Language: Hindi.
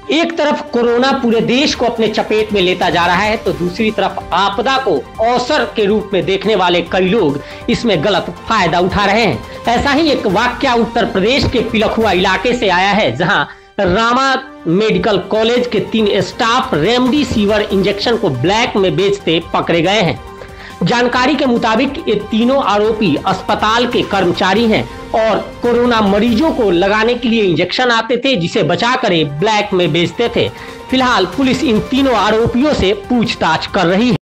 एक तरफ कोरोना पूरे देश को अपने चपेट में लेता जा रहा है, तो दूसरी तरफ आपदा को अवसर के रूप में देखने वाले कई लोग इसमें गलत फायदा उठा रहे हैं। ऐसा ही एक वाकया उत्तर प्रदेश के पिलखुआ इलाके से आया है, जहां रामा मेडिकल कॉलेज के 3 स्टाफ रेमडेसिविर इंजेक्शन को ब्लैक में बेचते पकड़े गए हैं। जानकारी के मुताबिक ये तीनों आरोपी अस्पताल के कर्मचारी हैं और कोरोना मरीजों को लगाने के लिए इंजेक्शन आते थे, जिसे बचाकर ये ब्लैक में बेचते थे। फिलहाल पुलिस इन तीनों आरोपियों से पूछताछ कर रही है।